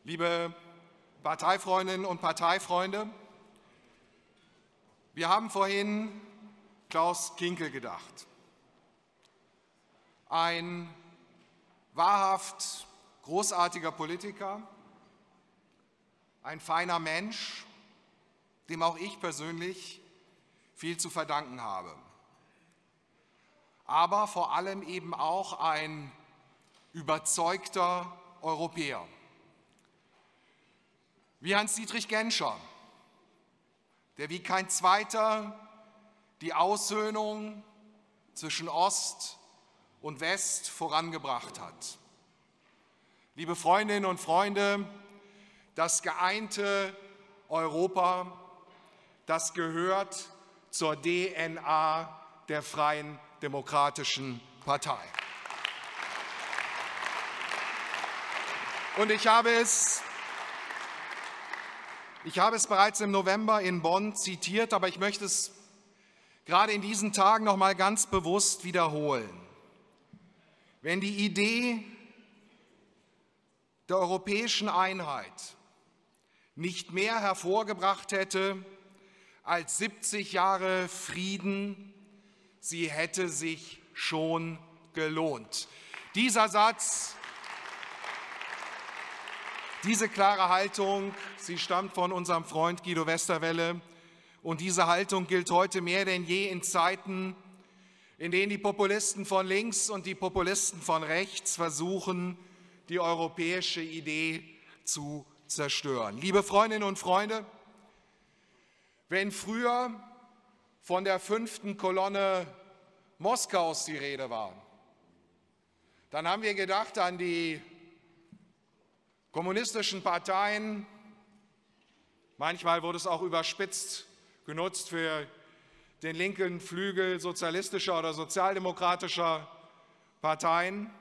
Liebe Parteifreundinnen und Parteifreunde, wir haben vorhin Klaus Kinkel gedacht. Ein wahrhaft großartiger Politiker, ein feiner Mensch, dem auch ich persönlich viel zu verdanken habe. Aber vor allem eben auch ein überzeugter Europäer. Wie Hans-Dietrich Genscher, der wie kein zweiter die Aussöhnung zwischen Ost und West vorangebracht hat. Liebe Freundinnen und Freunde, das geeinte Europa, das gehört zur DNA der Freien Demokratischen Partei. Und ich habe es bereits im November in Bonn zitiert, aber ich möchte es gerade in diesen Tagen noch mal ganz bewusst wiederholen. Wenn die Idee der europäischen Einheit nicht mehr hervorgebracht hätte als 70 Jahre Frieden, sie hätte sich schon gelohnt. Dieser Satz, diese klare Haltung, sie stammt von unserem Freund Guido Westerwelle. Und diese Haltung gilt heute mehr denn je in Zeiten, in denen die Populisten von links und die Populisten von rechts versuchen, die europäische Idee zu zerstören. Liebe Freundinnen und Freunde, wenn früher von der 5. Kolonne Moskaus die Rede war, dann haben wir gedacht an die kommunistischen Parteien, manchmal wurde es auch überspitzt genutzt für den linken Flügel sozialistischer oder sozialdemokratischer Parteien.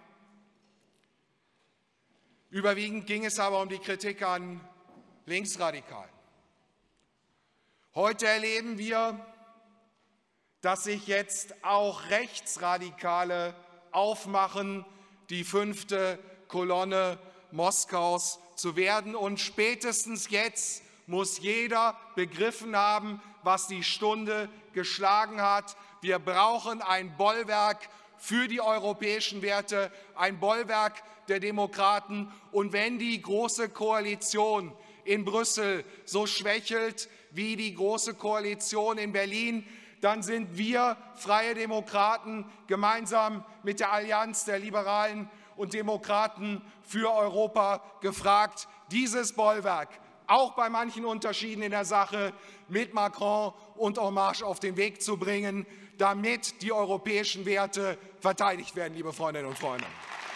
Überwiegend ging es aber um die Kritik an Linksradikalen. Heute erleben wir, dass sich jetzt auch Rechtsradikale aufmachen, die 5. Kolonne Moskaus zu werden. Und spätestens jetzt muss jeder begriffen haben, was die Stunde geschlagen hat. Wir brauchen ein Bollwerk für die europäischen Werte, ein Bollwerk der Demokraten. Und wenn die Große Koalition in Brüssel so schwächelt wie die Große Koalition in Berlin, dann sind wir Freie Demokraten gemeinsam mit der Allianz der Liberalen und Demokraten für Europa gefragt, dieses Bollwerk auch bei manchen Unterschieden in der Sache mit Macron und En Marche auf den Weg zu bringen, damit die europäischen Werte verteidigt werden, liebe Freundinnen und Freunde.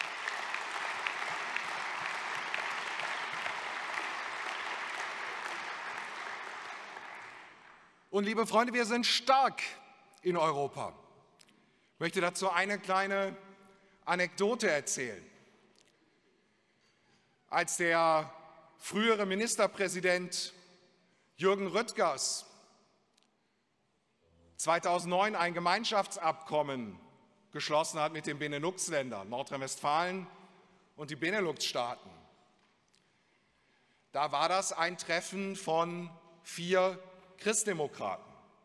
Und liebe Freunde, wir sind stark in Europa. Ich möchte dazu eine kleine Anekdote erzählen. Als der frühere Ministerpräsident Jürgen Rüttgers 2009 ein Gemeinschaftsabkommen geschlossen hat mit den Benelux-Ländern, Nordrhein-Westfalen und die Benelux-Staaten, da war das ein Treffen von 4 Christdemokraten.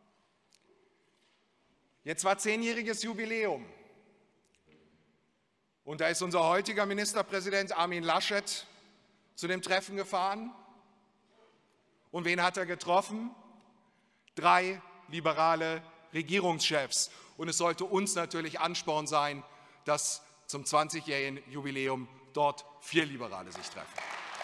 Jetzt war 10-jähriges Jubiläum. Und da ist unser heutiger Ministerpräsident Armin Laschet zu dem Treffen gefahren. Und wen hat er getroffen? 3 liberale Regierungschefs. Und es sollte uns natürlich Ansporn sein, dass zum 20-jährigen Jubiläum dort 4 Liberale sich treffen.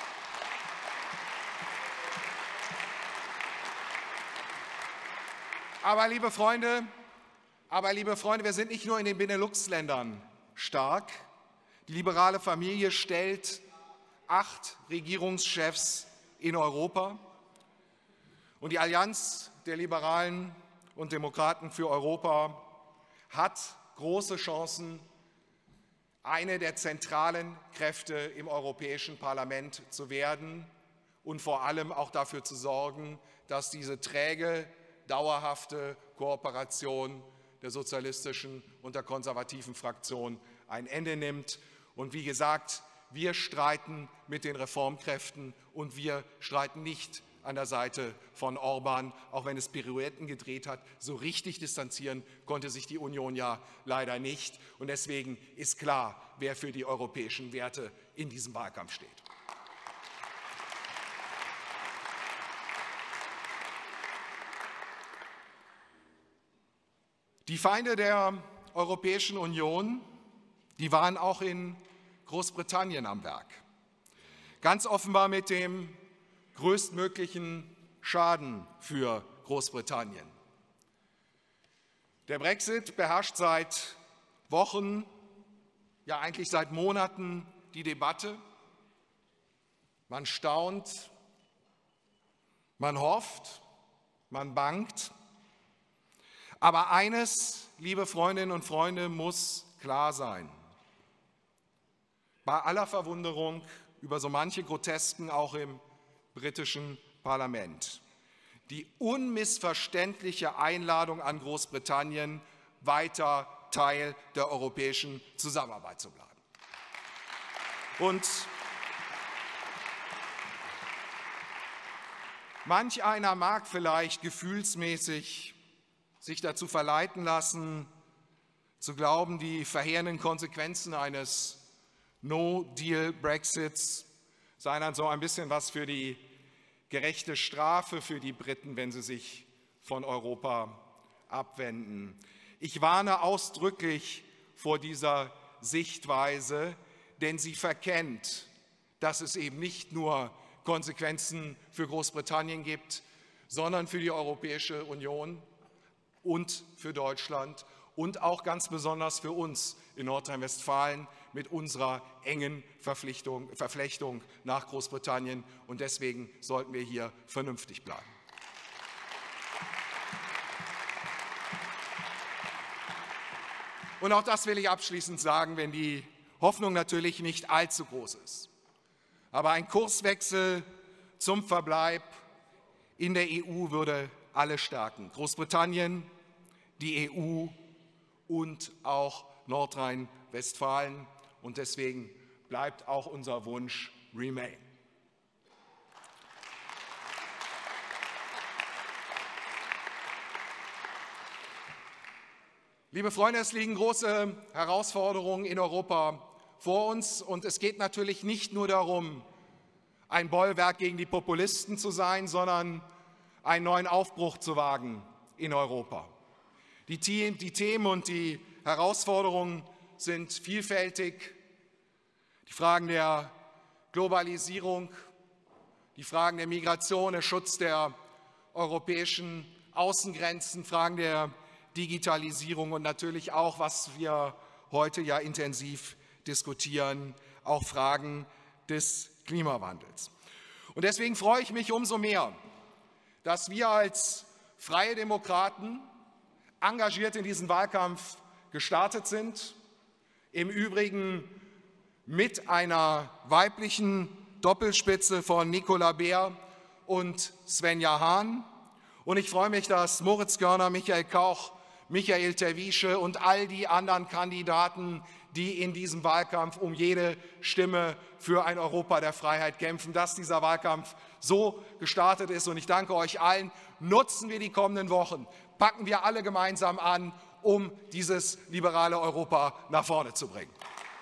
Aber liebe Freunde, wir sind nicht nur in den Benelux-Ländern stark. Die liberale Familie stellt 8 Regierungschefs in Europa. Und die Allianz der Liberalen und Demokraten für Europa hat große Chancen, eine der zentralen Kräfte im Europäischen Parlament zu werden und vor allem auch dafür zu sorgen, dass diese träge, dauerhafte Kooperation der sozialistischen und der konservativen Fraktion ein Ende nimmt. Und wie gesagt, wir streiten mit den Reformkräften und wir streiten nicht an der Seite von Orban, auch wenn es Pirouetten gedreht hat. So richtig distanzieren konnte sich die Union ja leider nicht. Und deswegen ist klar, wer für die europäischen Werte in diesem Wahlkampf steht. Die Feinde der Europäischen Union, die waren auch in Großbritannien am Werk. Ganz offenbar mit dem größtmöglichen Schaden für Großbritannien. Der Brexit beherrscht seit Wochen, ja eigentlich seit Monaten die Debatte. Man staunt, man hofft, man bangt. Aber eines, liebe Freundinnen und Freunde, muss klar sein. Bei aller Verwunderung über so manche Grotesken auch im britischen Parlament. Die unmissverständliche Einladung an Großbritannien, weiter Teil der europäischen Zusammenarbeit zu bleiben. Und manch einer mag vielleicht gefühlsmäßig sich dazu verleiten lassen, zu glauben, die verheerenden Konsequenzen eines No-Deal-Brexits seien dann so ein bisschen was für die gerechte Strafe für die Briten, wenn sie sich von Europa abwenden. Ich warne ausdrücklich vor dieser Sichtweise, denn sie verkennt, dass es eben nicht nur Konsequenzen für Großbritannien gibt, sondern für die Europäische Union und für Deutschland und auch ganz besonders für uns in Nordrhein-Westfalen mit unserer engen Verflechtung nach Großbritannien. Und deswegen sollten wir hier vernünftig bleiben. Und auch das will ich abschließend sagen, wenn die Hoffnung natürlich nicht allzu groß ist. Aber ein Kurswechsel zum Verbleib in der EU würde alle stärken. Großbritannien, die EU und auch Nordrhein-Westfalen. Und deswegen bleibt auch unser Wunsch Remain. Liebe Freunde, es liegen große Herausforderungen in Europa vor uns. Und es geht natürlich nicht nur darum, ein Bollwerk gegen die Populisten zu sein, sondern einen neuen Aufbruch zu wagen in Europa. Die Themen und die Herausforderungen sind vielfältig. Die Fragen der Globalisierung, die Fragen der Migration, der Schutz der europäischen Außengrenzen, Fragen der Digitalisierung und natürlich auch, was wir heute ja intensiv diskutieren, auch Fragen des Klimawandels. Und deswegen freue ich mich umso mehr, dass wir als Freie Demokraten engagiert in diesen Wahlkampf gestartet sind. Im Übrigen mit einer weiblichen Doppelspitze von Nicola Beer und Svenja Hahn. Und ich freue mich, dass Moritz Görner, Michael Kauch, Michael Terwiesch und all die anderen Kandidaten, die in diesem Wahlkampf um jede Stimme für ein Europa der Freiheit kämpfen, dass dieser Wahlkampf so gestartet ist. Und ich danke euch allen. Nutzen wir die kommenden Wochen, packen wir alle gemeinsam an, um dieses liberale Europa nach vorne zu bringen.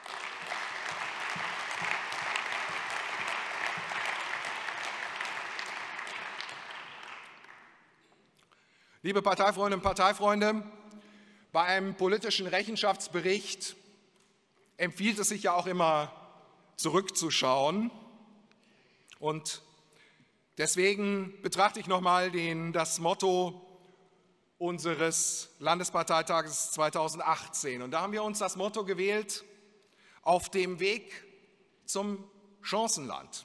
Liebe Parteifreundinnen und Parteifreunde, bei einem politischen Rechenschaftsbericht empfiehlt es sich ja auch immer, zurückzuschauen. Und deswegen betrachte ich nochmal das Motto unseres Landesparteitages 2018. Und da haben wir uns das Motto gewählt: auf dem Weg zum Chancenland.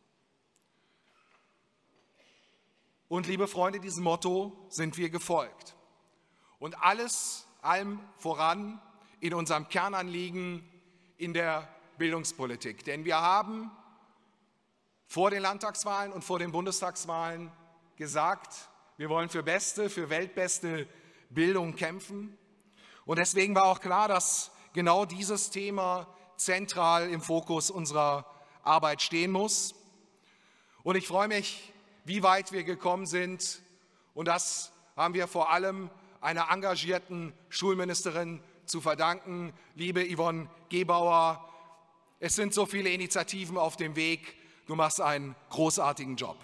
Und liebe Freunde, diesem Motto sind wir gefolgt. Und allem voran in unserem Kernanliegen in der Bildungspolitik. Denn wir haben vor den Landtagswahlen und vor den Bundestagswahlen gesagt, wir wollen für weltbeste Bildung kämpfen. Und deswegen war auch klar, dass genau dieses Thema zentral im Fokus unserer Arbeit stehen muss. Und ich freue mich, wie weit wir gekommen sind. Und das haben wir vor allem einer engagierten Schulministerin zu verdanken. Liebe Yvonne Gebauer, es sind so viele Initiativen auf dem Weg. Du machst einen großartigen Job.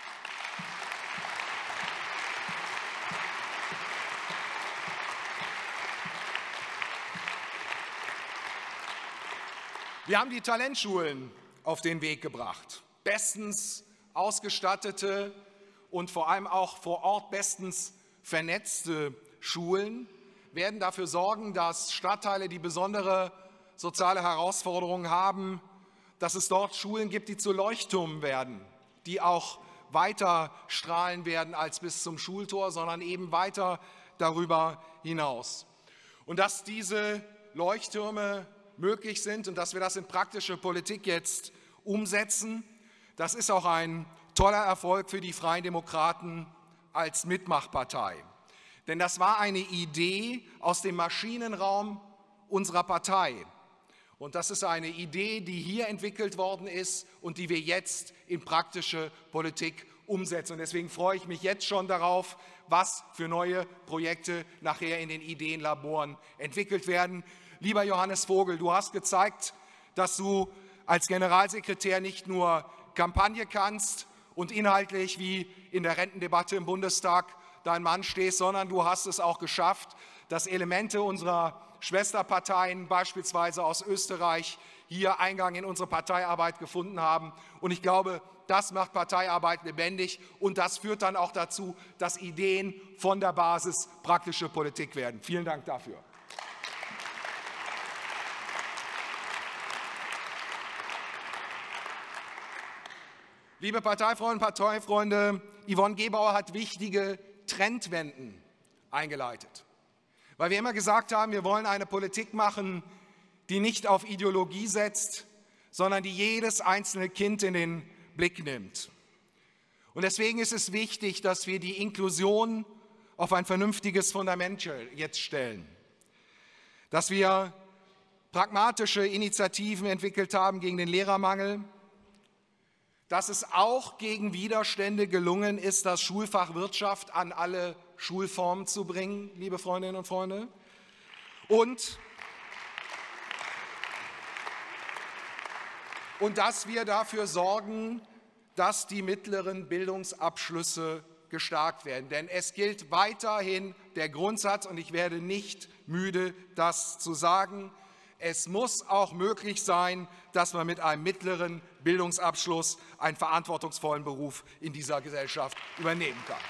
Wir haben die Talentschulen auf den Weg gebracht. Bestens ausgestattete und vor allem auch vor Ort bestens vernetzte Schulen werden dafür sorgen, dass Stadtteile, die besondere soziale Herausforderungen haben, dass es dort Schulen gibt, die zu Leuchttürmen werden, die auch weiter strahlen werden als bis zum Schultor, sondern eben weiter darüber hinaus. Und dass diese Leuchttürme möglich sind und dass wir das in praktische Politik jetzt umsetzen, das ist auch ein toller Erfolg für die Freien Demokraten als Mitmachpartei. Denn das war eine Idee aus dem Maschinenraum unserer Partei. Und das ist eine Idee, die hier entwickelt worden ist und die wir jetzt in praktische Politik umsetzen. Und deswegen freue ich mich jetzt schon darauf, was für neue Projekte nachher in den Ideenlaboren entwickelt werden. Lieber Johannes Vogel, du hast gezeigt, dass du als Generalsekretär nicht nur Kampagne kannst und inhaltlich wie in der Rentendebatte im Bundestag dein Mann stehst, sondern du hast es auch geschafft, dass Elemente unserer Schwesterparteien, beispielsweise aus Österreich, hier Eingang in unsere Parteiarbeit gefunden haben. Und ich glaube, das macht Parteiarbeit lebendig und das führt dann auch dazu, dass Ideen von der Basis praktische Politik werden. Vielen Dank dafür. Liebe Parteifreundinnen und Parteifreunde, Yvonne Gebauer hat wichtige Trendwenden eingeleitet. Weil wir immer gesagt haben, wir wollen eine Politik machen, die nicht auf Ideologie setzt, sondern die jedes einzelne Kind in den Blick nimmt. Und deswegen ist es wichtig, dass wir die Inklusion auf ein vernünftiges Fundament jetzt stellen. Dass wir pragmatische Initiativen entwickelt haben gegen den Lehrermangel, dass es auch gegen Widerstände gelungen ist, das Schulfach Wirtschaft an alle Schulformen zu bringen, liebe Freundinnen und Freunde. Und dass wir dafür sorgen, dass die mittleren Bildungsabschlüsse gestärkt werden. Denn es gilt weiterhin der Grundsatz, und ich werde nicht müde, das zu sagen, es muss auch möglich sein, dass man mit einem mittleren Bildungsabschluss einen verantwortungsvollen Beruf in dieser Gesellschaft übernehmen kann.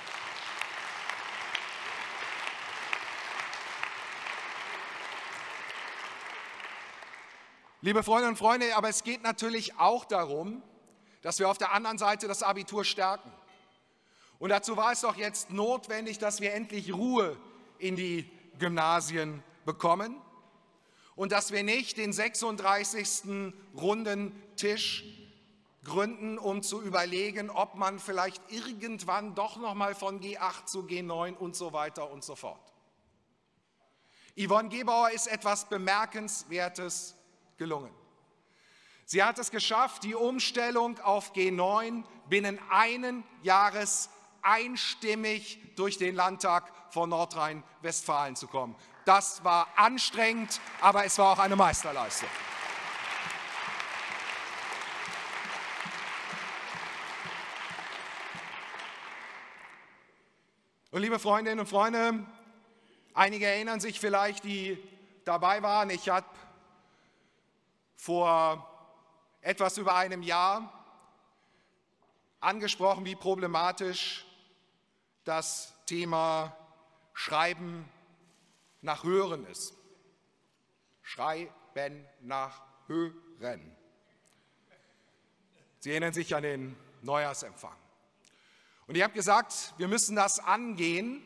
Liebe Freundinnen und Freunde, aber es geht natürlich auch darum, dass wir auf der anderen Seite das Abitur stärken. Und dazu war es doch jetzt notwendig, dass wir endlich Ruhe in die Gymnasien bekommen und dass wir nicht den 36. runden Tisch gründen, um zu überlegen, ob man vielleicht irgendwann doch noch mal von G8 zu G9 und so weiter und so fort. Yvonne Gebauer ist etwas Bemerkenswertes gelungen. Sie hat es geschafft, die Umstellung auf G9 binnen eines Jahres einstimmig durch den Landtag von Nordrhein-Westfalen zu kommen. Das war anstrengend, aber es war auch eine Meisterleistung. Und liebe Freundinnen und Freunde, einige erinnern sich vielleicht, die dabei waren. Ich habe vor etwas über einem Jahr angesprochen, wie problematisch das Thema Schreiben nach Hören ist. Schreiben nach Hören. Sie erinnern sich an den Neujahrsempfang. Und ich habe gesagt, wir müssen das angehen,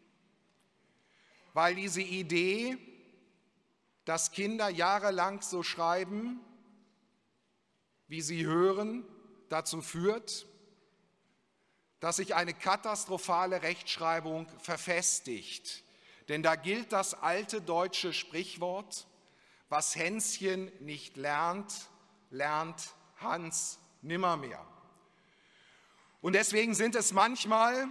weil diese Idee, dass Kinder jahrelang so schreiben, wie sie hören, dazu führt, dass sich eine katastrophale Rechtschreibung verfestigt. Denn da gilt das alte deutsche Sprichwort, Was Hänschen nicht lernt, lernt Hans nimmermehr. Und deswegen sind es manchmal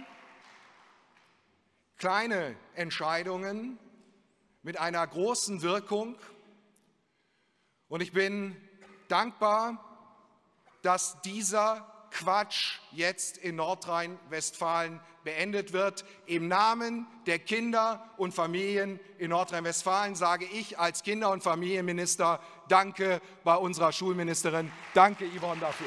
kleine Entscheidungen mit einer großen Wirkung. Und ich bin dankbar, dass dieser Quatsch jetzt in Nordrhein-Westfalen beendet wird. Im Namen der Kinder und Familien in Nordrhein-Westfalen sage ich als Kinder- und Familienminister Danke bei unserer Schulministerin. Danke, Yvonne, dafür.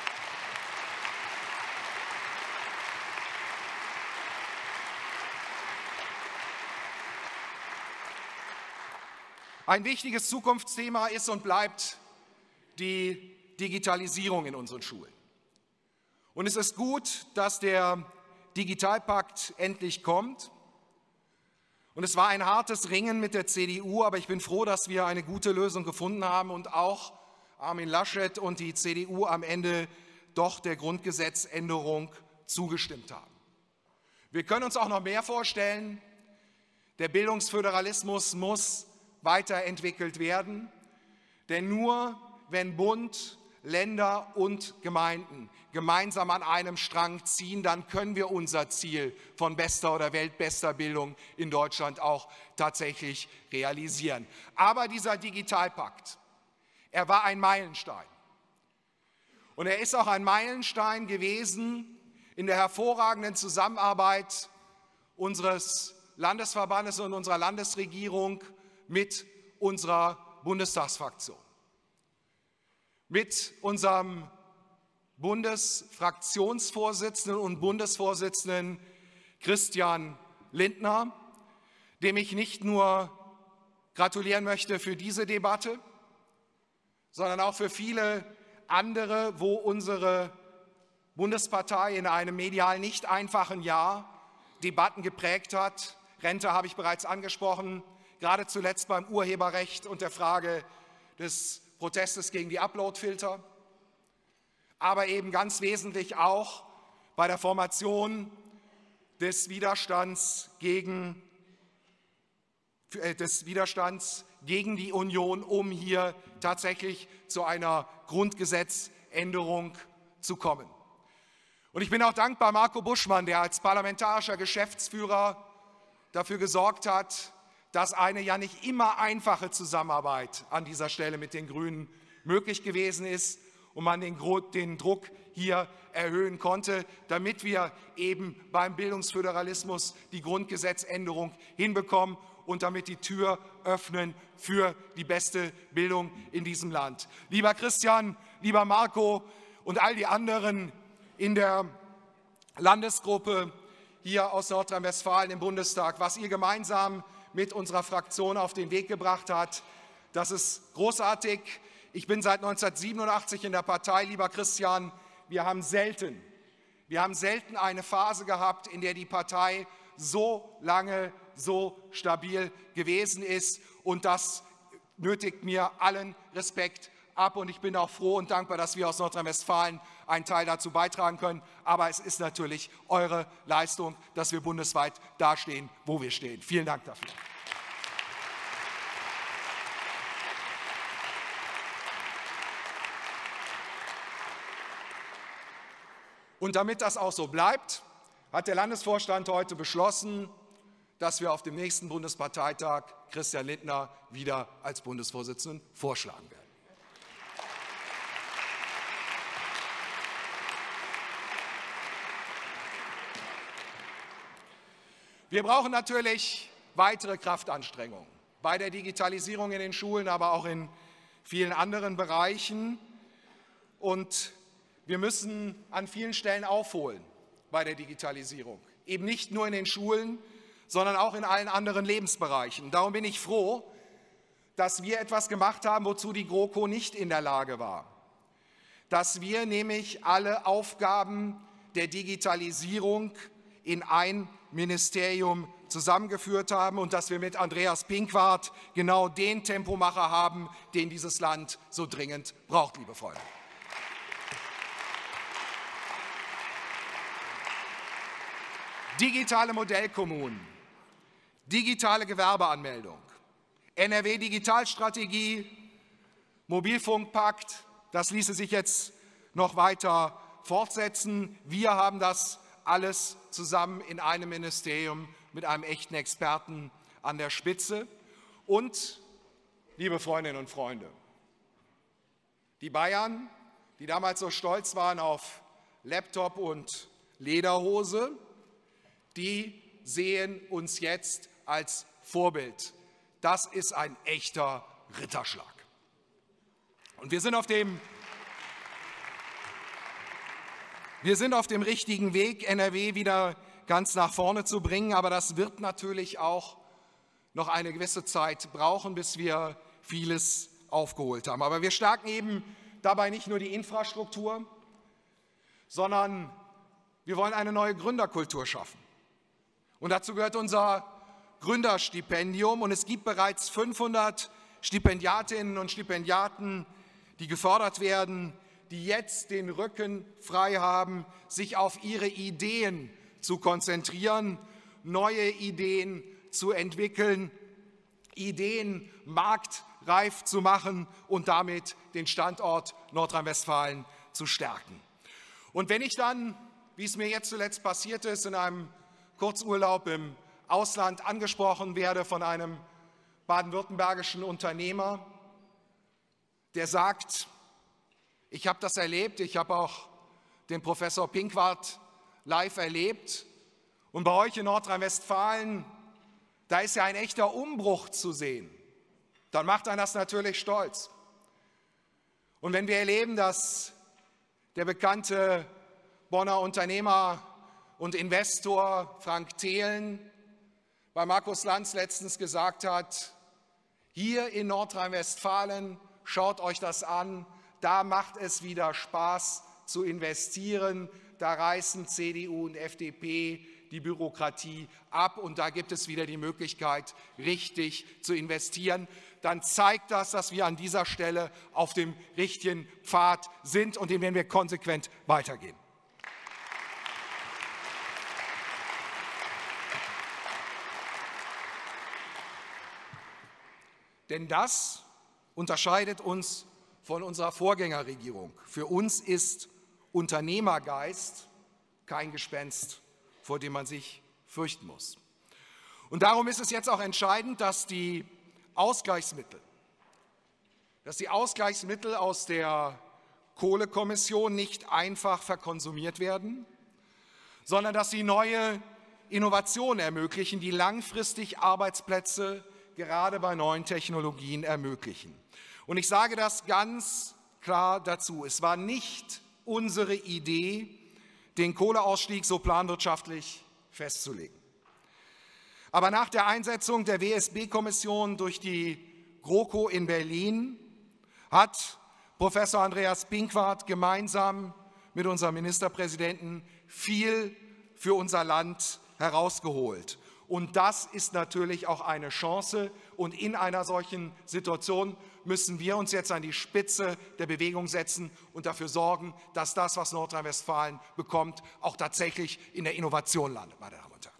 Ein wichtiges Zukunftsthema ist und bleibt die Digitalisierung in unseren Schulen. Und es ist gut, dass der Digitalpakt endlich kommt. Und es war ein hartes Ringen mit der CDU, aber ich bin froh, dass wir eine gute Lösung gefunden haben und auch Armin Laschet und die CDU am Ende doch der Grundgesetzänderung zugestimmt haben. Wir können uns auch noch mehr vorstellen. Der Bildungsföderalismus muss weiterentwickelt werden, denn nur wenn Bund, Länder und Gemeinden gemeinsam an einem Strang ziehen, dann können wir unser Ziel von bester oder weltbester Bildung in Deutschland auch tatsächlich realisieren. Aber dieser Digitalpakt, er war ein Meilenstein. Und er ist auch ein Meilenstein gewesen in der hervorragenden Zusammenarbeit unseres Landesverbandes und unserer Landesregierung mit unserer Bundestagsfraktion. Mit unserem Bundesfraktionsvorsitzenden und Bundesvorsitzenden Christian Lindner, dem ich nicht nur gratulieren möchte für diese Debatte, sondern auch für viele andere, wo unsere Bundespartei in einem medial nicht einfachen Jahr Debatten geprägt hat. Rente habe ich bereits angesprochen, gerade zuletzt beim Urheberrecht und der Frage des Protestes gegen die Uploadfilter, aber eben ganz wesentlich auch bei der Formation des Widerstands gegen die Union, um hier tatsächlich zu einer Grundgesetzänderung zu kommen. Und ich bin auch dankbar Marco Buschmann, der als parlamentarischer Geschäftsführer dafür gesorgt hat, dass eine ja nicht immer einfache Zusammenarbeit an dieser Stelle mit den Grünen möglich gewesen ist und man den Druck hier erhöhen konnte, damit wir eben beim Bildungsföderalismus die Grundgesetzänderung hinbekommen und damit die Tür öffnen für die beste Bildung in diesem Land. Lieber Christian, lieber Marco und all die anderen in der Landesgruppe hier aus Nordrhein-Westfalen im Bundestag, was ihr gemeinsam mit unserer Fraktion auf den Weg gebracht hat. Das ist großartig. Ich bin seit 1987 in der Partei, lieber Christian. Wir haben selten eine Phase gehabt, in der die Partei so lange so stabil gewesen ist. Und das nötigt mir allen Respekt ab. Und ich bin auch froh und dankbar, dass wir aus Nordrhein-Westfalen einen Teil dazu beitragen können. Aber es ist natürlich eure Leistung, dass wir bundesweit dastehen, wo wir stehen. Vielen Dank dafür. Und damit das auch so bleibt, hat der Landesvorstand heute beschlossen, dass wir auf dem nächsten Bundesparteitag Christian Lindner wieder als Bundesvorsitzenden vorschlagen werden. Wir brauchen natürlich weitere Kraftanstrengungen bei der Digitalisierung in den Schulen, aber auch in vielen anderen Bereichen. Und wir müssen an vielen Stellen aufholen bei der Digitalisierung. Eben nicht nur in den Schulen, sondern auch in allen anderen Lebensbereichen. Darum bin ich froh, dass wir etwas gemacht haben, wozu die GroKo nicht in der Lage war. Dass wir nämlich alle Aufgaben der Digitalisierung in ein Ministerium zusammengeführt haben und dass wir mit Andreas Pinkwart genau den Tempomacher haben, den dieses Land so dringend braucht, liebe Freunde. Digitale Modellkommunen, digitale Gewerbeanmeldung, NRW-Digitalstrategie, Mobilfunkpakt, das ließe sich jetzt noch weiter fortsetzen. Wir haben das alles zusammen in einem Ministerium mit einem echten Experten an der Spitze. Und, liebe Freundinnen und Freunde, die Bayern, die damals so stolz waren auf Laptop und Lederhose, die sehen uns jetzt als Vorbild. Das ist ein echter Ritterschlag. Und wir sind auf dem richtigen Weg, NRW wieder ganz nach vorne zu bringen, aber das wird natürlich auch noch eine gewisse Zeit brauchen, bis wir vieles aufgeholt haben. Aber wir stärken eben dabei nicht nur die Infrastruktur, sondern wir wollen eine neue Gründerkultur schaffen. Und dazu gehört unser Gründerstipendium. Und es gibt bereits 500 Stipendiatinnen und Stipendiaten, die gefördert werden, die jetzt den Rücken frei haben, sich auf ihre Ideen zu konzentrieren, neue Ideen zu entwickeln, Ideen marktreif zu machen und damit den Standort Nordrhein-Westfalen zu stärken. Und wenn ich dann, wie es mir jetzt zuletzt passiert ist, in einem Kurzurlaub im Ausland angesprochen werde von einem baden-württembergischen Unternehmer, der sagt, ich habe das erlebt, ich habe auch den Professor Pinkwart live erlebt und bei euch in Nordrhein-Westfalen, da ist ja ein echter Umbruch zu sehen, dann macht einen das natürlich stolz. Und wenn wir erleben, dass der bekannte Bonner Unternehmer und Investor Frank Thelen bei Markus Lanz letztens gesagt hat, hier in Nordrhein-Westfalen, schaut euch das an, da macht es wieder Spaß zu investieren, da reißen CDU und FDP die Bürokratie ab und da gibt es wieder die Möglichkeit, richtig zu investieren. Dann zeigt das, dass wir an dieser Stelle auf dem richtigen Pfad sind und den werden wir konsequent weitergehen. Denn das unterscheidet uns von unserer Vorgängerregierung. Für uns ist Unternehmergeist kein Gespenst, vor dem man sich fürchten muss. Und darum ist es jetzt auch entscheidend, dass die Ausgleichsmittel aus der Kohlekommission nicht einfach verkonsumiert werden, sondern dass sie neue Innovationen ermöglichen, die langfristig Arbeitsplätze gerade bei neuen Technologien ermöglichen. Und ich sage das ganz klar dazu. Es war nicht unsere Idee, den Kohleausstieg so planwirtschaftlich festzulegen. Aber nach der Einsetzung der WSB-Kommission durch die GroKo in Berlin hat Professor Andreas Pinkwart gemeinsam mit unserem Ministerpräsidenten viel für unser Land herausgeholt. Und das ist natürlich auch eine Chance. Und in einer solchen Situation müssen wir uns jetzt an die Spitze der Bewegung setzen und dafür sorgen, dass das, was Nordrhein-Westfalen bekommt, auch tatsächlich in der Innovation landet, meine Damen und Herren.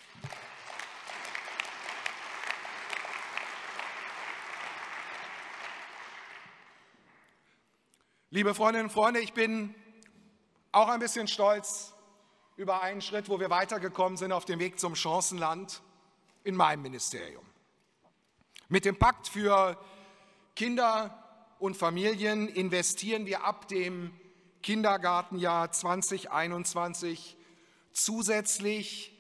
Liebe Freundinnen und Freunde, ich bin auch ein bisschen stolz über einen Schritt, wo wir weitergekommen sind auf dem Weg zum Chancenland in meinem Ministerium. Mit dem Pakt für Kinder und Familien investieren wir ab dem Kindergartenjahr 2021 zusätzlich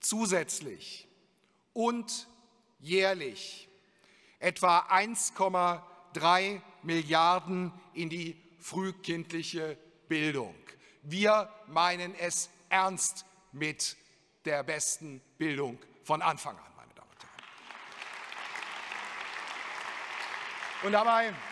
und jährlich etwa 1,3 Milliarden in die frühkindliche Bildung. Wir meinen es ernst mit der besten Bildung von Anfang an, meine Damen und Herren. Und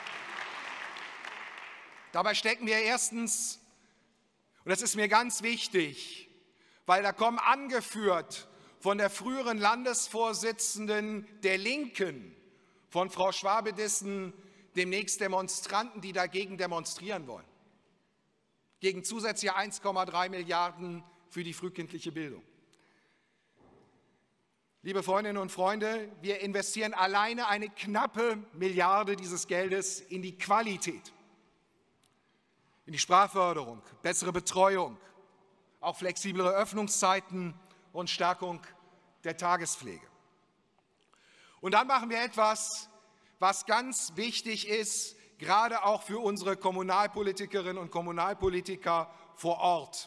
dabei stecken wir erstens, und das ist mir ganz wichtig, weil da kommen angeführt von der früheren Landesvorsitzenden der Linken, von Frau Schwabedissen, demnächst Demonstranten, die dagegen demonstrieren wollen. Gegen zusätzliche 1,3 Milliarden für die frühkindliche Bildung. Liebe Freundinnen und Freunde, wir investieren alleine eine knappe Milliarde dieses Geldes in die Qualität, in die Sprachförderung, bessere Betreuung, auch flexiblere Öffnungszeiten und Stärkung der Tagespflege. Und dann machen wir etwas, was ganz wichtig ist, gerade auch für unsere Kommunalpolitikerinnen und Kommunalpolitiker vor Ort.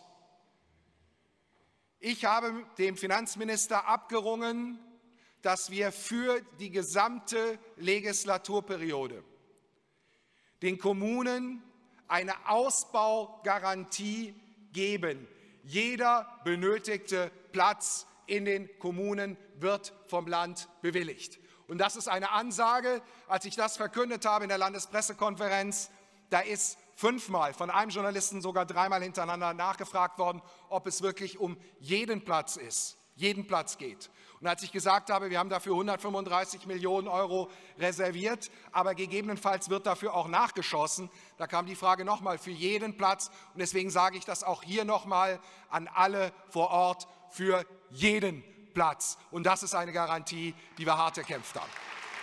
Ich habe dem Finanzminister abgerungen, dass wir für die gesamte Legislaturperiode den Kommunen eine Ausbaugarantie geben. Jeder benötigte Platz in den Kommunen wird vom Land bewilligt. Und das ist eine Ansage, als ich das verkündet habe in der Landespressekonferenz, da ist 5-mal, von einem Journalisten sogar 3-mal hintereinander nachgefragt worden, ob es wirklich um jeden Platz geht. Und als ich gesagt habe, wir haben dafür 135 Millionen Euro reserviert, aber gegebenenfalls wird dafür auch nachgeschossen, da kam die Frage nochmal für jeden Platz. Und deswegen sage ich das auch hier nochmal an alle vor Ort, für jeden Platz. Und das ist eine Garantie, die wir hart erkämpft haben.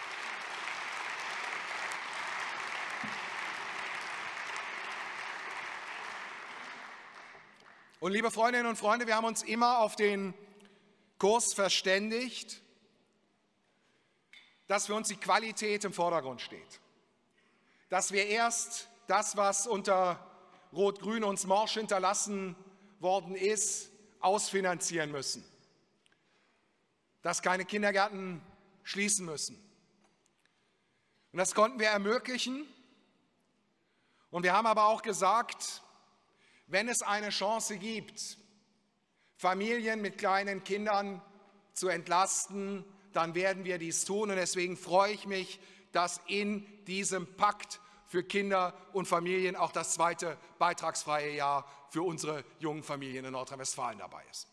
Und liebe Freundinnen und Freunde, wir haben uns immer auf den Kurs verständigt, dass für uns die Qualität im Vordergrund steht. Dass wir erst das, was unter Rot-Grün uns morsch hinterlassen worden ist, ausfinanzieren müssen. Dass keine Kindergärten schließen müssen. Und das konnten wir ermöglichen. Und wir haben aber auch gesagt, wenn es eine Chance gibt, Familien mit kleinen Kindern zu entlasten, dann werden wir dies tun. Und deswegen freue ich mich, dass in diesem Pakt für Kinder und Familien auch das zweite beitragsfreie Jahr für unsere jungen Familien in Nordrhein-Westfalen dabei ist.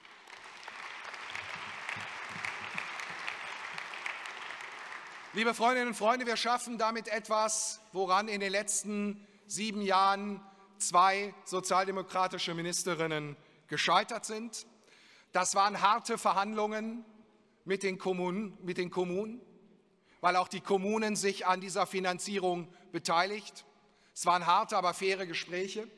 Liebe Freundinnen und Freunde, wir schaffen damit etwas, woran in den letzten 7 Jahren 2 sozialdemokratische Ministerinnen gescheitert sind. Das waren harte Verhandlungen mit den Kommunen, weil auch die Kommunen sich an dieser Finanzierung beteiligt. Es waren harte, aber faire Gespräche.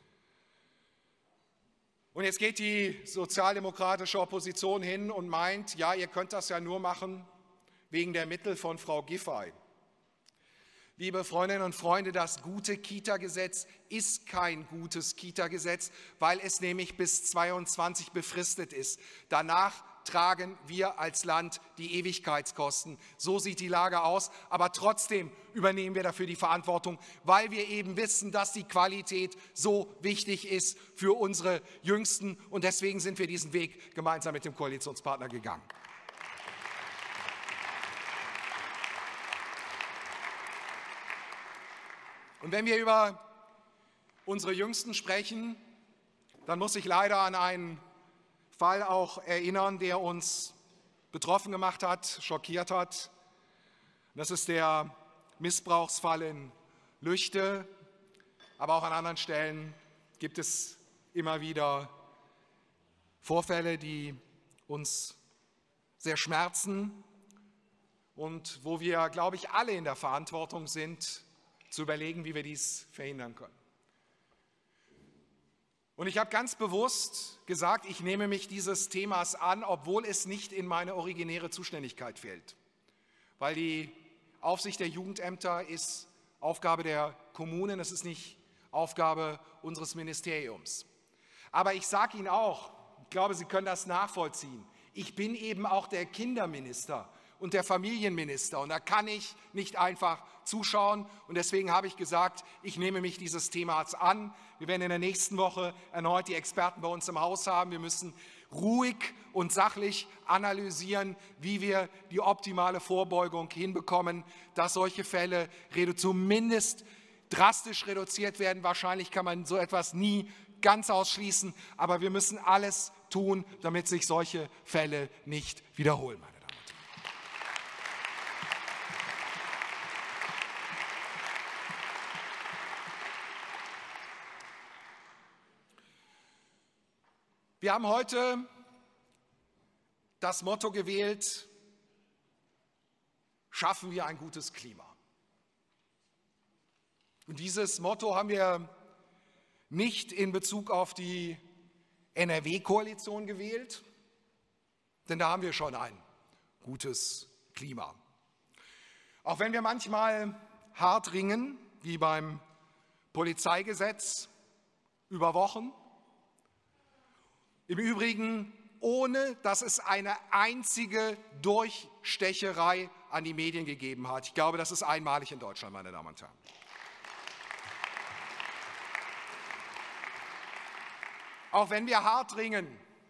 Und jetzt geht die sozialdemokratische Opposition hin und meint, ja, ihr könnt das ja nur machen wegen der Mittel von Frau Giffey. Liebe Freundinnen und Freunde, das gute Kita-Gesetz ist kein gutes Kita-Gesetz, weil es nämlich bis 2022 befristet ist. Danach tragen wir als Land die Ewigkeitskosten. So sieht die Lage aus, aber trotzdem übernehmen wir dafür die Verantwortung, weil wir eben wissen, dass die Qualität so wichtig ist für unsere Jüngsten. Und deswegen sind wir diesen Weg gemeinsam mit dem Koalitionspartner gegangen. Und wenn wir über unsere Jüngsten sprechen, dann muss ich leider an einen Fall auch erinnern, der uns betroffen gemacht hat, schockiert hat. Das ist der Missbrauchsfall in Lüchte, aber auch an anderen Stellen gibt es immer wieder Vorfälle, die uns sehr schmerzen und wo wir, glaube ich, alle in der Verantwortung sind, zu überlegen, wie wir dies verhindern können. Und ich habe ganz bewusst gesagt, ich nehme mich dieses Themas an, obwohl es nicht in meine originäre Zuständigkeit fällt. Weil die Aufsicht der Jugendämter ist Aufgabe der Kommunen, es ist nicht Aufgabe unseres Ministeriums. Aber ich sage Ihnen auch, ich glaube, Sie können das nachvollziehen, ich bin eben auch der Kinderminister und der Familienminister. Und da kann ich nicht einfach zuschauen. Und deswegen habe ich gesagt, ich nehme mich dieses Themas an. Wir werden in der nächsten Woche erneut die Experten bei uns im Haus haben. Wir müssen ruhig und sachlich analysieren, wie wir die optimale Vorbeugung hinbekommen, dass solche Fälle zumindest drastisch reduziert werden. Wahrscheinlich kann man so etwas nie ganz ausschließen, aber wir müssen alles tun, damit sich solche Fälle nicht wiederholen. Wir haben heute das Motto gewählt: Schaffen wir ein gutes Klima. Und dieses Motto haben wir nicht in Bezug auf die NRW-Koalition gewählt, denn da haben wir schon ein gutes Klima. Auch wenn wir manchmal hart ringen, wie beim Polizeigesetz, über Wochen, im Übrigen ohne, dass es eine einzige Durchstecherei an die Medien gegeben hat. Ich glaube, das ist einmalig in Deutschland, meine Damen und Herren. Auch wenn wir hart ringen,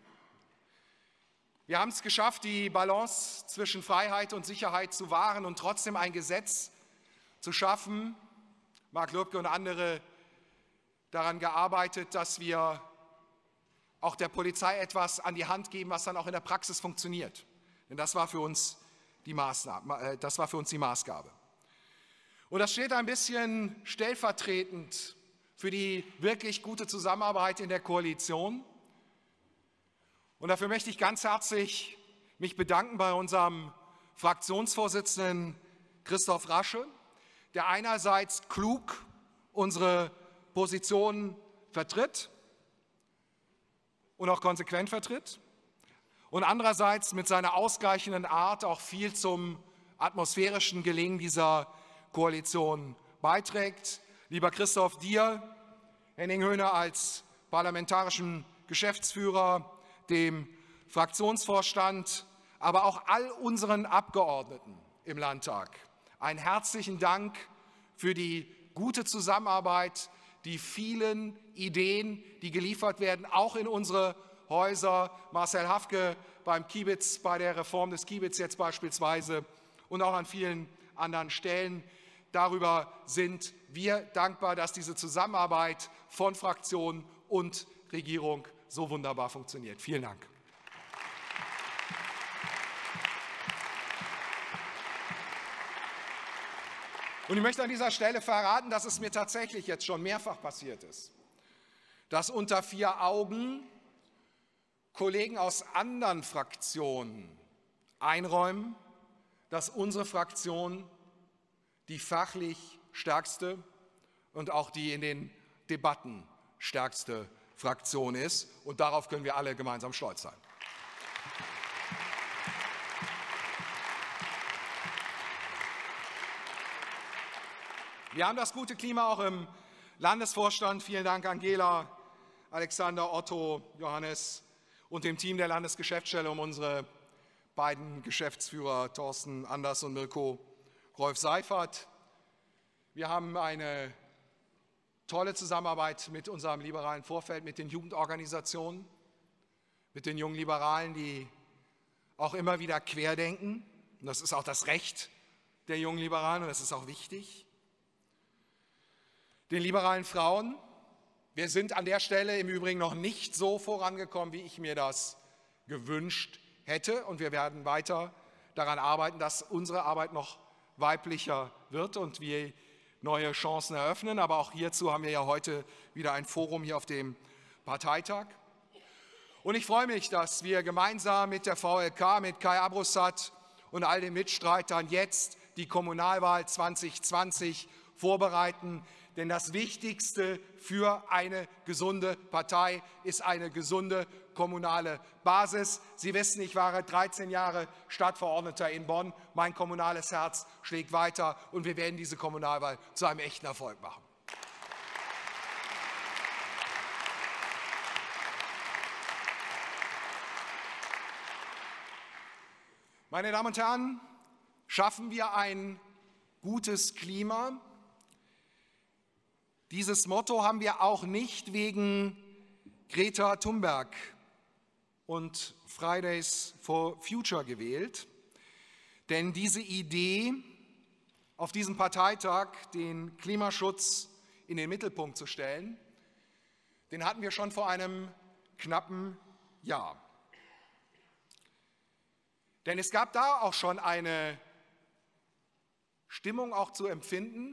wir haben es geschafft, die Balance zwischen Freiheit und Sicherheit zu wahren und trotzdem ein Gesetz zu schaffen. Mark Lübcke und andere daran gearbeitet, dass wir auch der Polizei etwas an die Hand geben, was dann auch in der Praxis funktioniert. Denn das war für uns die Maßgabe. Und das steht ein bisschen stellvertretend für die wirklich gute Zusammenarbeit in der Koalition. Und dafür möchte ich ganz herzlich mich bedanken bei unserem Fraktionsvorsitzenden Christoph Rasche, der einerseits klug unsere Positionen vertritt und auch konsequent vertritt und andererseits mit seiner ausgleichenden Art auch viel zum atmosphärischen Gelingen dieser Koalition beiträgt. Lieber Christoph, dir, Henning Höhne als parlamentarischen Geschäftsführer, dem Fraktionsvorstand, aber auch all unseren Abgeordneten im Landtag einen herzlichen Dank für die gute Zusammenarbeit, die vielen Ideen, die geliefert werden, auch in unsere Häuser. Marcel Hafke beim Kiebitz, bei der Reform des Kiebitz jetzt beispielsweise und auch an vielen anderen Stellen. Darüber sind wir dankbar, dass diese Zusammenarbeit von Fraktion und Regierung so wunderbar funktioniert. Vielen Dank. Und ich möchte an dieser Stelle verraten, dass es mir tatsächlich jetzt schon mehrfach passiert ist, dass unter vier Augen Kollegen aus anderen Fraktionen einräumen, dass unsere Fraktion die fachlich stärkste und auch die in den Debatten stärkste Fraktion ist. Und darauf können wir alle gemeinsam stolz sein. Wir haben das gute Klima auch im Landesvorstand. Vielen Dank, Angela, Alexander, Otto, Johannes und dem Team der Landesgeschäftsstelle um unsere beiden Geschäftsführer Thorsten Anders und Mirko Rolf-Seifert. Wir haben eine tolle Zusammenarbeit mit unserem liberalen Vorfeld, mit den Jugendorganisationen, mit den jungen Liberalen, die auch immer wieder querdenken. Und das ist auch das Recht der jungen Liberalen und das ist auch wichtig. Den liberalen Frauen. Wir sind an der Stelle im Übrigen noch nicht so vorangekommen, wie ich mir das gewünscht hätte. Und wir werden weiter daran arbeiten, dass unsere Arbeit noch weiblicher wird und wir neue Chancen eröffnen. Aber auch hierzu haben wir ja heute wieder ein Forum hier auf dem Parteitag. Und ich freue mich, dass wir gemeinsam mit der VLK, mit Kai Abrusat und all den Mitstreitern jetzt die Kommunalwahl 2020 vorbereiten. Denn das Wichtigste für eine gesunde Partei ist eine gesunde kommunale Basis. Sie wissen, ich war 13 Jahre Stadtverordneter in Bonn. Mein kommunales Herz schlägt weiter und wir werden diese Kommunalwahl zu einem echten Erfolg machen. Meine Damen und Herren, schaffen wir ein gutes Klima. Dieses Motto haben wir auch nicht wegen Greta Thunberg und Fridays for Future gewählt, denn diese Idee, auf diesem Parteitag den Klimaschutz in den Mittelpunkt zu stellen, den hatten wir schon vor einem knappen Jahr. Denn es gab da auch schon eine Stimmung auch zu empfinden.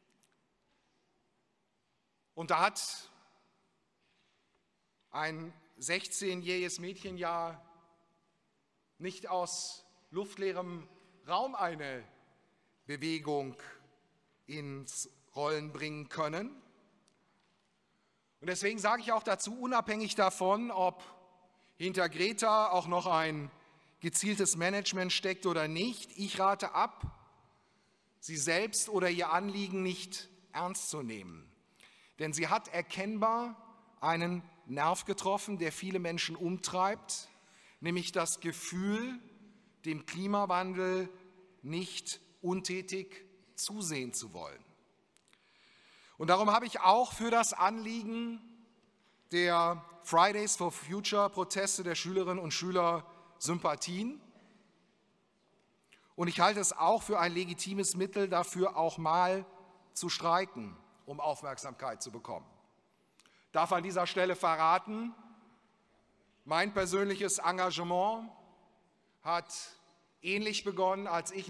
Und da hat ein 16-jähriges Mädchen ja nicht aus luftleerem Raum eine Bewegung ins Rollen bringen können. Und deswegen sage ich auch dazu, unabhängig davon, ob hinter Greta auch noch ein gezieltes Management steckt oder nicht, ich rate ab, sie selbst oder ihr Anliegen nicht ernst zu nehmen. Denn sie hat erkennbar einen Nerv getroffen, der viele Menschen umtreibt, nämlich das Gefühl, dem Klimawandel nicht untätig zusehen zu wollen. Und darum habe ich auch für das Anliegen der Fridays for Future Proteste der Schülerinnen und Schüler Sympathien. Und ich halte es auch für ein legitimes Mittel, dafür auch mal zu streiken, um Aufmerksamkeit zu bekommen. Ich darf an dieser Stelle verraten, mein persönliches Engagement hat ähnlich begonnen, als ich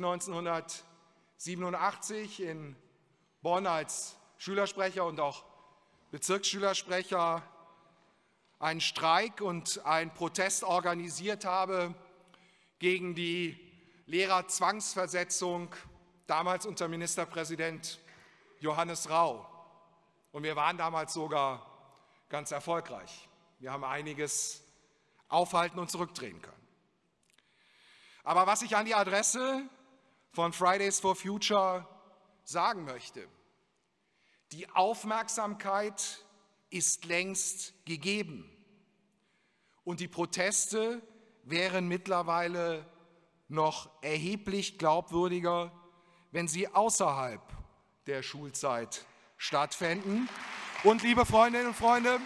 1987 in Bonn als Schülersprecher und auch Bezirksschülersprecher einen Streik und einen Protest organisiert habe gegen die Lehrerzwangsversetzung, damals unter Ministerpräsident Johannes Rau. Und wir waren damals sogar ganz erfolgreich. Wir haben einiges aufhalten und zurückdrehen können. Aber was ich an die Adresse von Fridays for Future sagen möchte, die Aufmerksamkeit ist längst gegeben und die Proteste wären mittlerweile noch erheblich glaubwürdiger, wenn sie außerhalb der Schulzeit stattfänden. Und liebe Freundinnen und Freunde,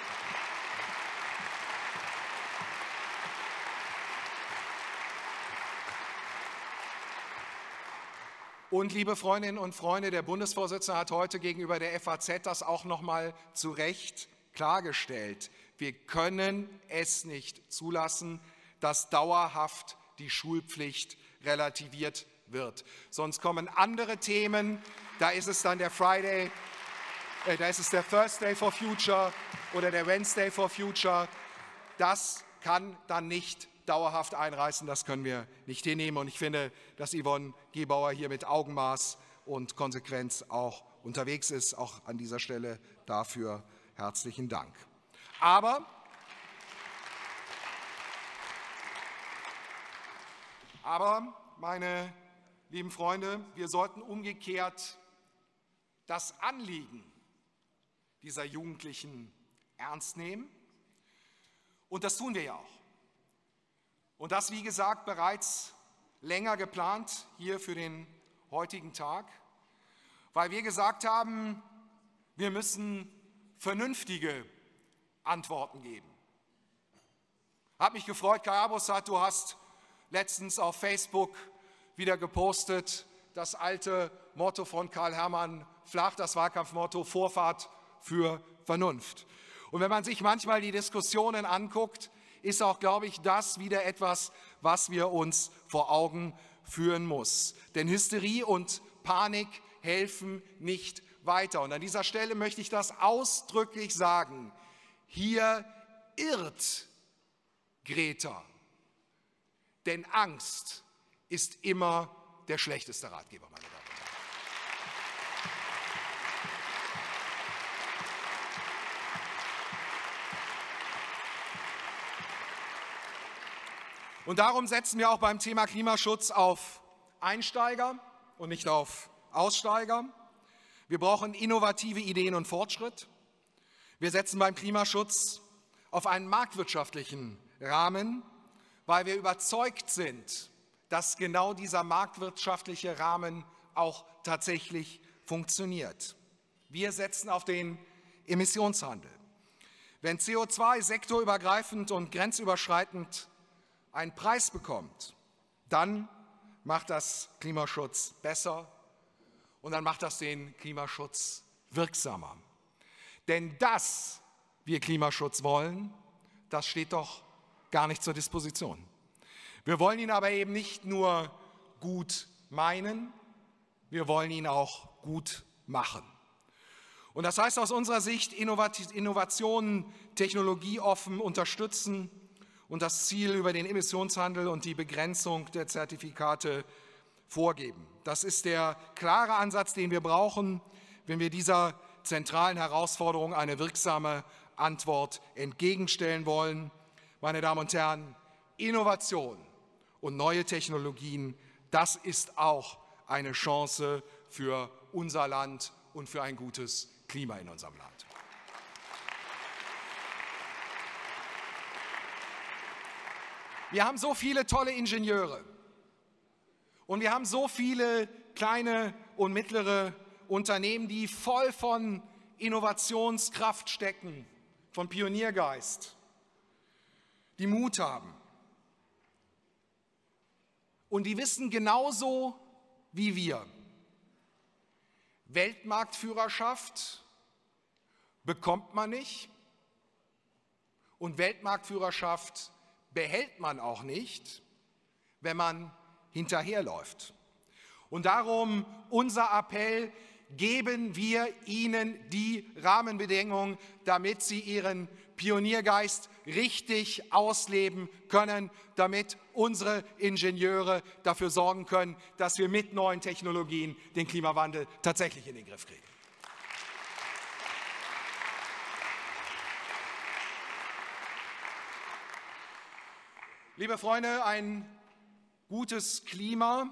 der Bundesvorsitzende hat heute gegenüber der FAZ das auch noch mal zu Recht klargestellt. Wir können es nicht zulassen, dass dauerhaft die Schulpflicht relativiert wird. Sonst kommen andere Themen, da ist es dann der Thursday for Future oder der Wednesday for Future. Das kann dann nicht dauerhaft einreißen, das können wir nicht hinnehmen. Und ich finde, dass Yvonne Gebauer hier mit Augenmaß und Konsequenz auch unterwegs ist. Auch an dieser Stelle dafür herzlichen Dank. Aber meine lieben Freunde, wir sollten umgekehrt das Anliegen dieser Jugendlichen ernst nehmen. Und das tun wir ja auch. Und das, wie gesagt, bereits länger geplant hier für den heutigen Tag, weil wir gesagt haben, wir müssen vernünftige Antworten geben. Hat mich gefreut, Kai Abosat, du hast letztens auf Facebook wieder gepostet, das alte Motto von Karl Hermann Flach, das Wahlkampfmotto Vorfahrt für Vernunft. Und wenn man sich manchmal die Diskussionen anguckt, ist auch, glaube ich, das wieder etwas, was wir uns vor Augen führen muss. Denn Hysterie und Panik helfen nicht weiter. Und an dieser Stelle möchte ich das ausdrücklich sagen. Hier irrt Greta. Denn Angst ist immer der schlechteste Ratgeber, meine Damen und Herren. Und darum setzen wir auch beim Thema Klimaschutz auf Einsteiger und nicht auf Aussteiger. Wir brauchen innovative Ideen und Fortschritt. Wir setzen beim Klimaschutz auf einen marktwirtschaftlichen Rahmen, weil wir überzeugt sind, dass genau dieser marktwirtschaftliche Rahmen auch tatsächlich funktioniert. Wir setzen auf den Emissionshandel. Wenn CO2 sektorübergreifend und grenzüberschreitend einen Preis bekommt, dann macht das Klimaschutz besser und dann macht das den Klimaschutz wirksamer. Denn dass wir Klimaschutz wollen, das steht doch gar nicht zur Disposition. Wir wollen ihn aber eben nicht nur gut meinen, wir wollen ihn auch gut machen. Und das heißt aus unserer Sicht Innovationen technologieoffen unterstützen und das Ziel über den Emissionshandel und die Begrenzung der Zertifikate vorgeben. Das ist der klare Ansatz, den wir brauchen, wenn wir dieser zentralen Herausforderung eine wirksame Antwort entgegenstellen wollen. Meine Damen und Herren, Innovation und neue Technologien, das ist auch eine Chance für unser Land und für ein gutes Klima in unserem Land. Wir haben so viele tolle Ingenieure und wir haben so viele kleine und mittlere Unternehmen, die voll von Innovationskraft stecken, von Pioniergeist, die Mut haben. Und die wissen genauso wie wir, Weltmarktführerschaft bekommt man nicht und Weltmarktführerschaft behält man auch nicht, wenn man hinterherläuft. Und darum unser Appell: Geben wir ihnen die Rahmenbedingungen, damit sie ihren Pioniergeist richtig ausleben können, damit unsere Ingenieure dafür sorgen können, dass wir mit neuen Technologien den Klimawandel tatsächlich in den Griff kriegen. Liebe Freunde, ein gutes Klima,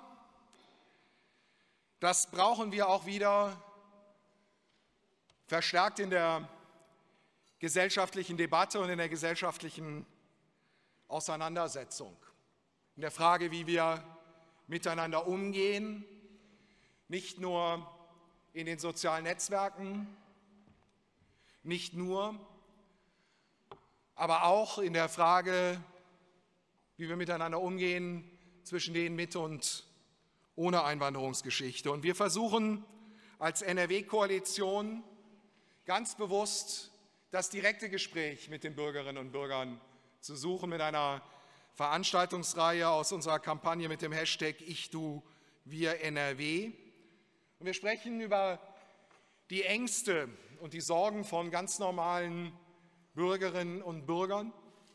das brauchen wir auch wieder verstärkt in der gesellschaftlichen Debatte und in der gesellschaftlichen Auseinandersetzung. In der Frage, wie wir miteinander umgehen, nicht nur in den sozialen Netzwerken, nicht nur, aber auch in der Frage, wie wir miteinander umgehen zwischen denen mit und ohne Einwanderungsgeschichte. Und wir versuchen als NRW-Koalition ganz bewusst das direkte Gespräch mit den Bürgerinnen und Bürgern zu suchen mit einer Veranstaltungsreihe aus unserer Kampagne mit dem Hashtag Ich, Du, Wir NRW. Und wir sprechen über die Ängste und die Sorgen von ganz normalen Bürgerinnen und Bürgern.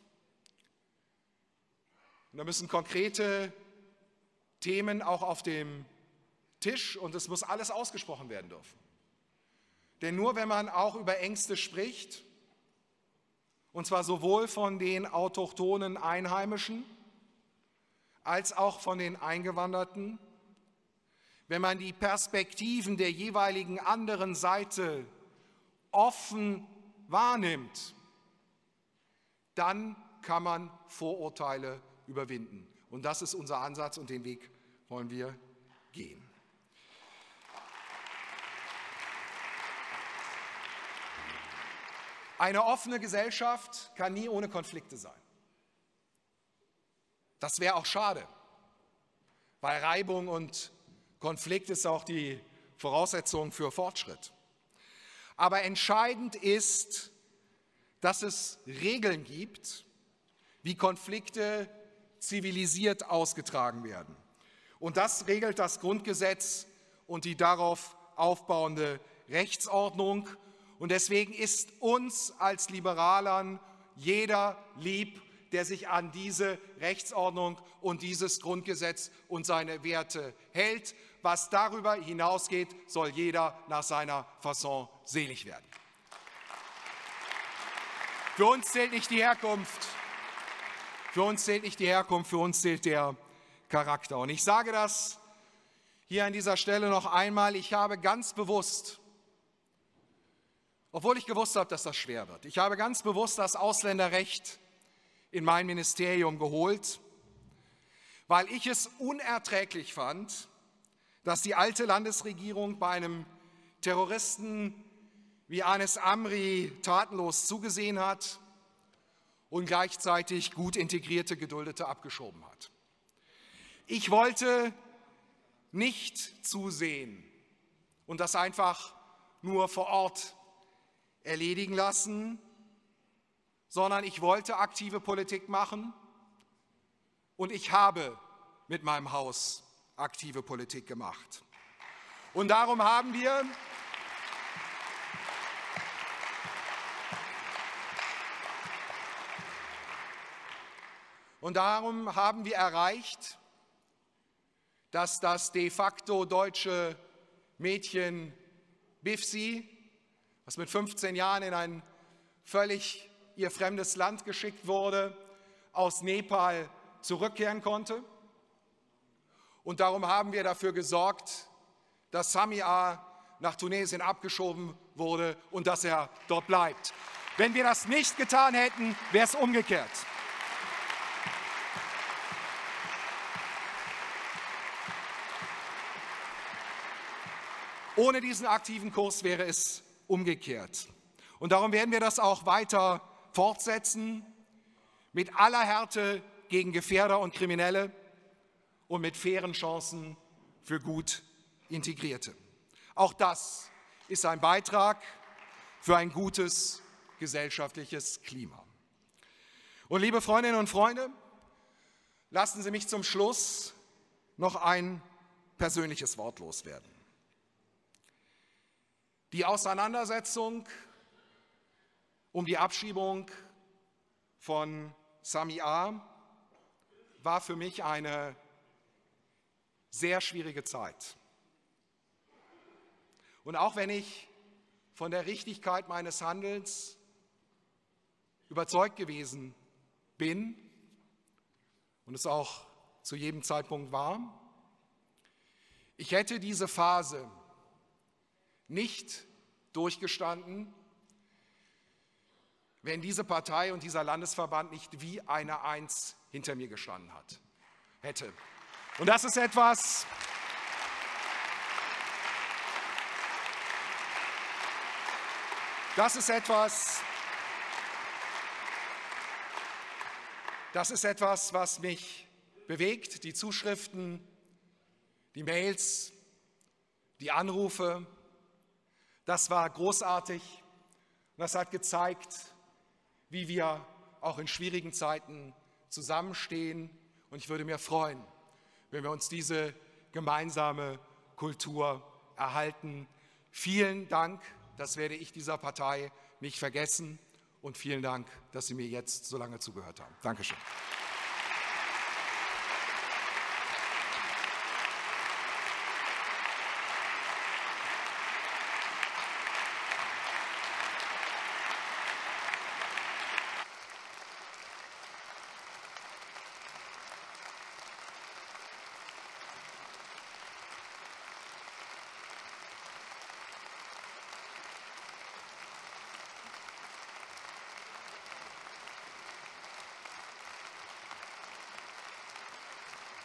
Und da müssen konkrete Themen auch auf dem Tisch und es muss alles ausgesprochen werden dürfen. Denn nur wenn man auch über Ängste spricht, und zwar sowohl von den autochthonen Einheimischen als auch von den Eingewanderten, wenn man die Perspektiven der jeweiligen anderen Seite offen wahrnimmt, dann kann man Vorurteile überwinden. Und das ist unser Ansatz und den Weg wollen wir gehen. Eine offene Gesellschaft kann nie ohne Konflikte sein. Das wäre auch schade, weil Reibung und Konflikt ist auch die Voraussetzung für Fortschritt. Aber entscheidend ist, dass es Regeln gibt, wie Konflikte zivilisiert ausgetragen werden. Und das regelt das Grundgesetz und die darauf aufbauende Rechtsordnung. Und deswegen ist uns als Liberalern jeder lieb, der sich an diese Rechtsordnung und dieses Grundgesetz und seine Werte hält. Was darüber hinausgeht, soll jeder nach seiner Fasson selig werden. Für uns zählt nicht die Herkunft. Für uns zählt nicht die Herkunft, für uns zählt der Charakter. Und ich sage das hier an dieser Stelle noch einmal, ich habe ganz bewusst, obwohl ich gewusst habe, dass das schwer wird, ich habe ganz bewusst das Ausländerrecht in mein Ministerium geholt, weil ich es unerträglich fand, dass die alte Landesregierung bei einem Terroristen wie Anis Amri tatenlos zugesehen hat und gleichzeitig gut integrierte Geduldete abgeschoben hat. Ich wollte nicht zusehen und das einfach nur vor Ort erledigen lassen, sondern ich wollte aktive Politik machen und ich habe mit meinem Haus aktive Politik gemacht. Und darum haben wir Und darum haben wir erreicht, dass das de facto deutsche Mädchen Bifsi, was mit 15 Jahren in ein völlig ihr fremdes Land geschickt wurde, aus Nepal zurückkehren konnte. Und darum haben wir dafür gesorgt, dass Sami A. nach Tunesien abgeschoben wurde und dass er dort bleibt. Wenn wir das nicht getan hätten, wäre es umgekehrt. Ohne diesen aktiven Kurs wäre es umgekehrt. Und darum werden wir das auch weiter fortsetzen, mit aller Härte gegen Gefährder und Kriminelle und mit fairen Chancen für gut Integrierte. Auch das ist ein Beitrag für ein gutes gesellschaftliches Klima. Und liebe Freundinnen und Freunde, lassen Sie mich zum Schluss noch ein persönliches Wort loswerden. Die Auseinandersetzung um die Abschiebung von Sami A. war für mich eine sehr schwierige Zeit. Und auch wenn ich von der Richtigkeit meines Handelns überzeugt gewesen bin und es auch zu jedem Zeitpunkt war, ich hätte diese Phase nicht durchgestanden, wenn diese Partei und dieser Landesverband nicht wie eine Eins hinter mir gestanden hätte. Und das ist etwas, was mich bewegt. Die Zuschriften, die Mails, die Anrufe, das war großartig. Und das hat gezeigt, wie wir auch in schwierigen Zeiten zusammenstehen. Und ich würde mir freuen, wenn wir uns diese gemeinsame Kultur erhalten. Vielen Dank, das werde ich dieser Partei nicht vergessen. Und vielen Dank, dass Sie mir jetzt so lange zugehört haben. Dankeschön.